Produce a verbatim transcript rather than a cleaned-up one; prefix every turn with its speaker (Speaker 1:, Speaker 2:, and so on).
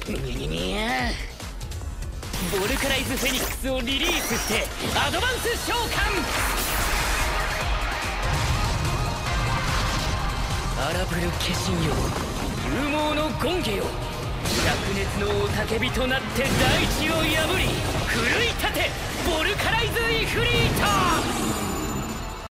Speaker 1: にににゃボルカライズフェニックスをリリースしてアドバンス召喚。荒ぶる化身よ、勇猛の権化よ、灼熱の雄たけびとなって大地を破り奮い立て、ボルカライズイフリート。